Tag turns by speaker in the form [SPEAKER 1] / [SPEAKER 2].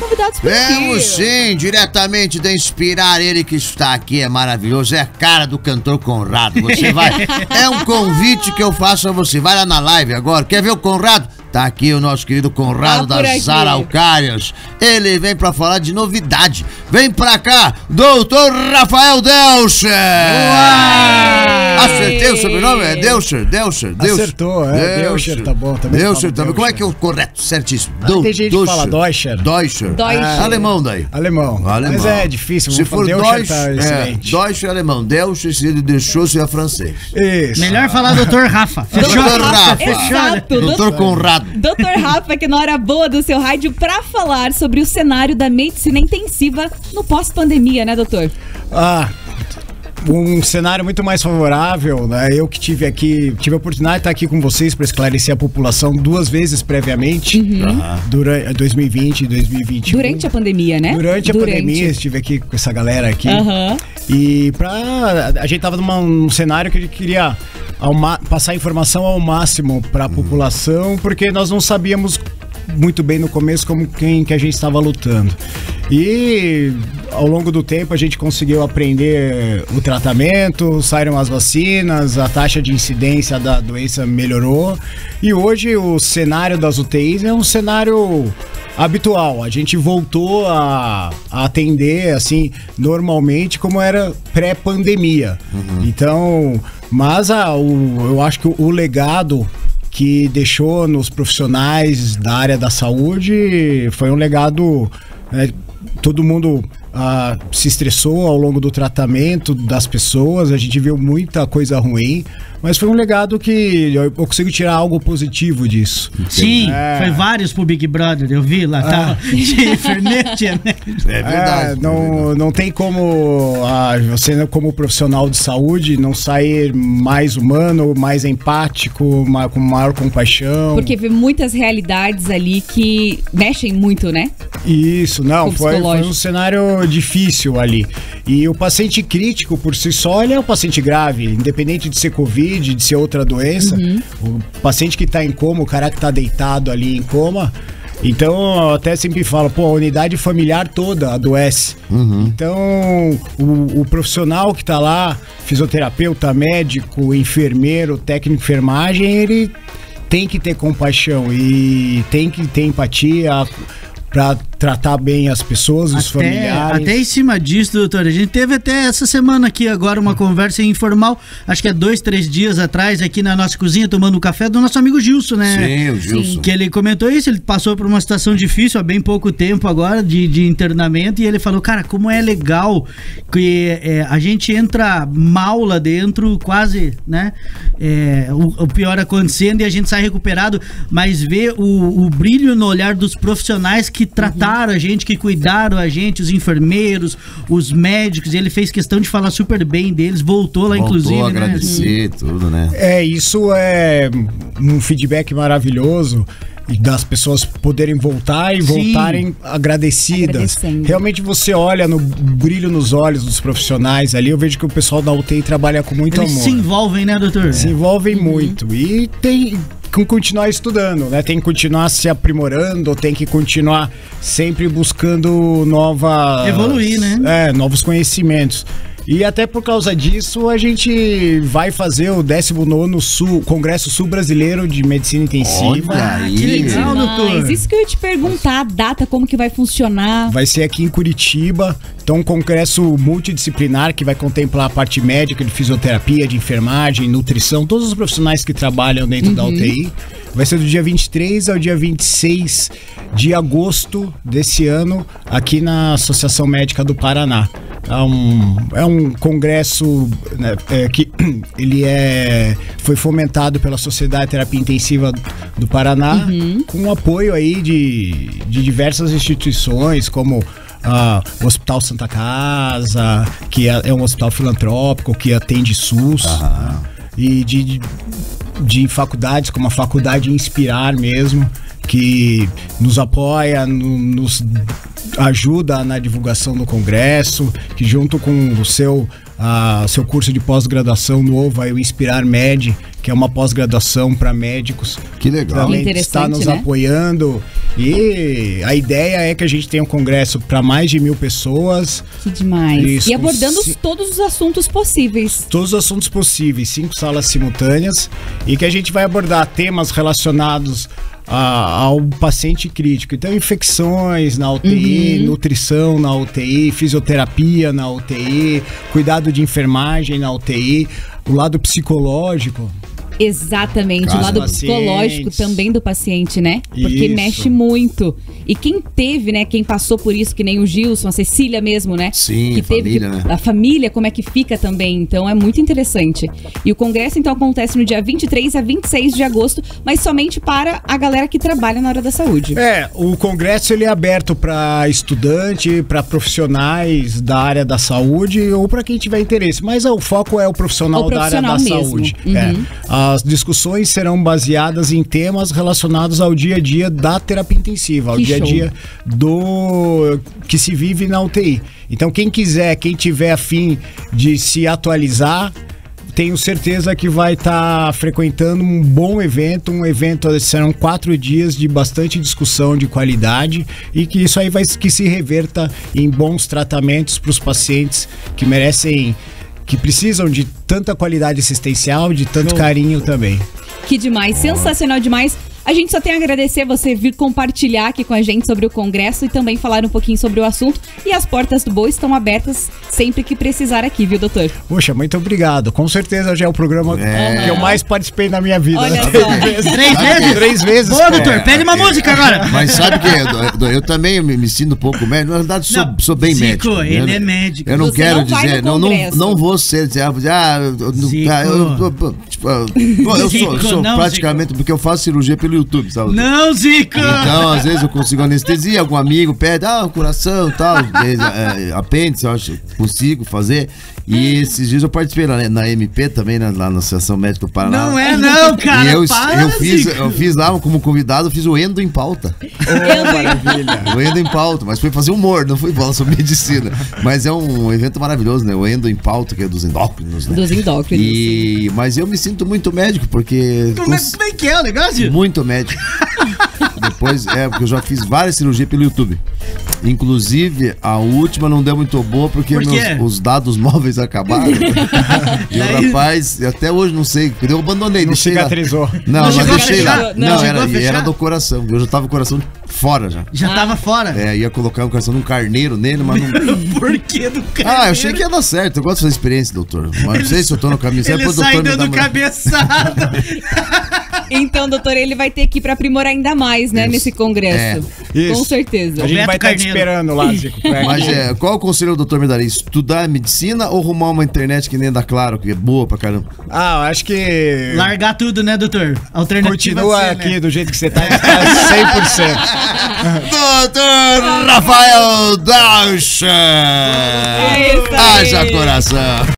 [SPEAKER 1] convidados por aqui.
[SPEAKER 2] Temos sim, diretamente da Inspirar, ele que está aqui, é maravilhoso, é a cara do cantor Conrado. Você vai, é um convite que eu faço a você, vai lá na live agora, quer ver o Conrado? Tá aqui o nosso querido Conrado das Araucárias. Ele vem pra falar de novidade. Vem pra cá, doutor Rafael Delcher. Acertei o sobrenome? É Delcher?
[SPEAKER 3] Acertou, Delcher, tá bom.
[SPEAKER 2] Delcher também. Como é que é o correto? Certíssimo.
[SPEAKER 3] Tem gente que fala Deutscher.
[SPEAKER 2] Alemão daí.
[SPEAKER 3] Alemão. Mas é difícil.
[SPEAKER 2] Se for
[SPEAKER 3] Delcher, tá excelente.
[SPEAKER 2] Deutscher é alemão. Delcher, se ele deixou, se é francês.
[SPEAKER 3] Isso.
[SPEAKER 4] Melhor falar doutor Rafa.
[SPEAKER 2] Fechou? Doutor Rafa.
[SPEAKER 1] Exato.
[SPEAKER 2] Doutor Conrado.
[SPEAKER 1] Doutor Rafa, que na hora boa do seu rádio pra falar sobre o cenário da medicina intensiva no pós-pandemia, né, doutor?
[SPEAKER 3] Um cenário muito mais favorável, né? Eu que tive a oportunidade de estar aqui com vocês para esclarecer a população 2 vezes previamente, durante 2020 e 2021.
[SPEAKER 1] Durante a pandemia, né?
[SPEAKER 3] Durante a pandemia, estive aqui com essa galera aqui. E a gente tava num cenário que a gente queria passar informação ao máximo para a população, porque nós não sabíamos muito bem no começo quem que a gente estava lutando. E ao longo do tempo a gente conseguiu aprender o tratamento, saíram as vacinas, a taxa de incidência da doença melhorou e hoje o cenário das UTIs é um cenário habitual. A gente voltou a atender assim normalmente como era pré-pandemia. Então, mas eu acho que o legado que deixou nos profissionais da área da saúde foi um legado, né? Todo mundo se estressou ao longo do tratamento das pessoas, a gente viu muita coisa ruim, mas foi um legado que eu consigo tirar algo positivo disso.
[SPEAKER 4] Sim, foi vários pro Big Brother, eu vi lá, tava enfermeira, né?
[SPEAKER 2] É verdade.
[SPEAKER 3] Não tem como você, como profissional de saúde, não sair mais humano, mais empático, com maior compaixão.
[SPEAKER 1] Porque vê muitas realidades ali que mexem muito, né?
[SPEAKER 3] Isso, foi um cenário difícil ali. E o paciente crítico, por si só, ele é um paciente grave, independente de ser Covid, de ser outra doença. O paciente que tá em coma, o cara que tá deitado ali em coma. Então, eu até sempre falo, a unidade familiar toda adoece. Então, o profissional que tá lá, fisioterapeuta, médico, enfermeiro, técnico de enfermagem, ele tem que ter compaixão e tem que ter empatia para tratar bem as pessoas, os familiares.
[SPEAKER 4] Até em cima disso, doutor, a gente teve até essa semana aqui agora uma conversa informal, acho que é 2, 3 dias atrás, aqui na nossa cozinha, tomando um café, do nosso amigo Gilson, né?
[SPEAKER 2] Sim, o Gilson.
[SPEAKER 4] Que ele comentou isso, ele passou por uma situação difícil há bem pouco tempo agora, de internamento, e ele falou, cara, como é legal que a gente entra mal lá dentro, quase, né? O pior acontecendo e a gente sai recuperado, mas ver o brilho no olhar dos profissionais que trataram a gente, que cuidaram a gente, os enfermeiros, os médicos, e ele fez questão de falar super bem deles, voltou lá, inclusive,
[SPEAKER 2] a agradecer, tudo, né?
[SPEAKER 3] Isso é um feedback maravilhoso e das pessoas poderem voltar e voltarem agradecidas. Realmente você olha no brilho nos olhos dos profissionais ali, eu vejo que o pessoal da UTI trabalha com muito amor.
[SPEAKER 4] Eles se envolvem, né, doutor?
[SPEAKER 3] Se envolvem muito e tem que continuar estudando, né? Tem que continuar se aprimorando, tem que continuar sempre buscando
[SPEAKER 4] evoluir, né?
[SPEAKER 3] Novos conhecimentos. E até por causa disso a gente vai fazer o 19º Congresso Sul Brasileiro de Medicina Intensiva.
[SPEAKER 2] Olha aí.
[SPEAKER 4] Que legal, doutor.
[SPEAKER 1] Isso que eu ia te perguntar, a data, como que vai funcionar?
[SPEAKER 3] Vai ser aqui em Curitiba, então um congresso multidisciplinar que vai contemplar a parte médica, de fisioterapia, de enfermagem, nutrição, todos os profissionais que trabalham dentro da UTI. Vai ser do dia 23 ao dia 26 de agosto desse ano, aqui na Associação Médica do Paraná. É um congresso, né, que ele foi fomentado pela Sociedade de Terapia Intensiva do Paraná, com apoio aí de diversas instituições, como o Hospital Santa Casa, que é um hospital filantrópico que atende SUS, né, e de faculdades, como a Faculdade Inspirar mesmo, que nos apoia, nos ajuda na divulgação do congresso, que junto com o seu seu curso de pós-graduação novo, aí o Inspirar Med, que é uma pós-graduação para médicos.
[SPEAKER 2] Que legal.
[SPEAKER 3] Também está nos apoiando. E a ideia é que a gente tenha um congresso para mais de 1.000 pessoas.
[SPEAKER 1] Que demais.
[SPEAKER 3] Isso,
[SPEAKER 1] e abordando todos os assuntos possíveis.
[SPEAKER 3] Todos os assuntos possíveis, 5 salas simultâneas. E que a gente vai abordar temas relacionados ao paciente crítico. Então, infecções na UTI, nutrição na UTI, fisioterapia na UTI, cuidado de enfermagem na UTI, o lado psicológico.
[SPEAKER 1] Exatamente, o lado psicológico também do paciente, né? Porque
[SPEAKER 3] Isso.
[SPEAKER 1] mexe muito. E quem teve, né? Quem passou por isso, que nem o Gilson, a Cecília mesmo, né?
[SPEAKER 2] Sim,
[SPEAKER 1] que
[SPEAKER 2] família,
[SPEAKER 1] teve,
[SPEAKER 2] né?
[SPEAKER 1] A família, como é que fica também. Então é muito interessante. E o congresso, então, acontece no dia 23 a 26 de agosto, mas somente para a galera que trabalha na área da saúde.
[SPEAKER 3] O congresso ele é aberto para estudante, para profissionais da área da saúde ou para quem tiver interesse. Mas o foco é o profissional da área da
[SPEAKER 1] mesmo.
[SPEAKER 3] saúde.
[SPEAKER 1] Uhum.
[SPEAKER 3] As discussões serão baseadas em temas relacionados ao dia a dia da terapia intensiva, ao dia a dia do que se vive na UTI. Então, quem quiser, quem tiver a fim de se atualizar, tenho certeza que vai estar frequentando um bom evento, serão 4 dias de bastante discussão de qualidade e que isso aí vai que se reverta em bons tratamentos para os pacientes que merecem, que precisam de tanta qualidade assistencial, de tanto carinho também.
[SPEAKER 1] Que demais, sensacional demais. A gente só tem a agradecer você vir compartilhar aqui com a gente sobre o congresso e também falar um pouquinho sobre o assunto. E as portas do Boa estão abertas sempre que precisar aqui, viu, doutor?
[SPEAKER 3] Poxa, muito obrigado. Com certeza já é o programa que eu mais participei na minha vida.
[SPEAKER 1] Olha só.
[SPEAKER 4] 3 vezes?
[SPEAKER 3] 3 vezes.
[SPEAKER 4] Boa, doutor, pede uma música agora.
[SPEAKER 2] Mas sabe que eu também me sinto um pouco médico. Na verdade, sou bem
[SPEAKER 4] Zico,
[SPEAKER 2] médico.
[SPEAKER 4] ele é médico.
[SPEAKER 2] Eu não
[SPEAKER 1] Você
[SPEAKER 2] quero
[SPEAKER 1] não vai
[SPEAKER 2] dizer,
[SPEAKER 1] no congresso.
[SPEAKER 2] não vou ser, eu sou
[SPEAKER 4] Não,
[SPEAKER 2] praticamente, porque eu faço cirurgia pelo YouTube, sabe?
[SPEAKER 4] Não, Zico!
[SPEAKER 2] Então, às vezes eu consigo anestesia, algum amigo pede, coração e tal, apêndice, eu acho que consigo fazer. E esses dias eu participei na MP também, lá na Associação Médica do Paraná.
[SPEAKER 4] Não é não, cara,
[SPEAKER 2] E
[SPEAKER 4] Zico.
[SPEAKER 2] eu fiz lá, como convidado, eu fiz o Endo em Pauta.
[SPEAKER 3] Maravilha.
[SPEAKER 2] O Endo em Pauta, mas foi fazer humor, não foi falar sobre medicina. Mas é um evento maravilhoso, né? O Endo em Pauta, que é dos endócrinos, né?
[SPEAKER 1] Dos endócrinos.
[SPEAKER 2] Mas eu me sinto muito médico, porque...
[SPEAKER 4] Como é que é o negócio?
[SPEAKER 2] Muito médico. Depois, porque eu já fiz várias cirurgias pelo YouTube. Inclusive, a última não deu muito boa porque os dados móveis acabaram. E o rapaz, até hoje não sei, eu abandonei.
[SPEAKER 3] Não cicatrizou.
[SPEAKER 2] Não, mas deixei lá.
[SPEAKER 4] Não,
[SPEAKER 2] era do coração. Eu já tava com o coração fora já.
[SPEAKER 4] Já tava fora?
[SPEAKER 2] Ia colocar o coração num carneiro nele, mas não...
[SPEAKER 4] Por que do carneiro?
[SPEAKER 2] Eu achei que ia dar certo. Eu gosto de fazer experiência, doutor. Mas não sei se eu tô no caminho certo.
[SPEAKER 4] Ele sai dando cabeçada.
[SPEAKER 1] Então, doutor, ele vai ter que ir pra aprimorar ainda mais, né, nesse congresso.
[SPEAKER 3] Isso.
[SPEAKER 1] Com certeza.
[SPEAKER 3] A gente vai estar te esperando lá, Zico.
[SPEAKER 2] Mas qual o conselho o doutor me daria? Estudar medicina ou arrumar uma internet que nem da Claro, que é boa pra caramba?
[SPEAKER 3] Acho que...
[SPEAKER 4] Largar tudo, né, doutor? Alternativa
[SPEAKER 3] Continua
[SPEAKER 4] C,
[SPEAKER 3] aqui
[SPEAKER 4] né?
[SPEAKER 3] do jeito que você tá 100%.
[SPEAKER 2] Doutor Rafael Daucha!
[SPEAKER 1] É isso aí.
[SPEAKER 2] Haja coração!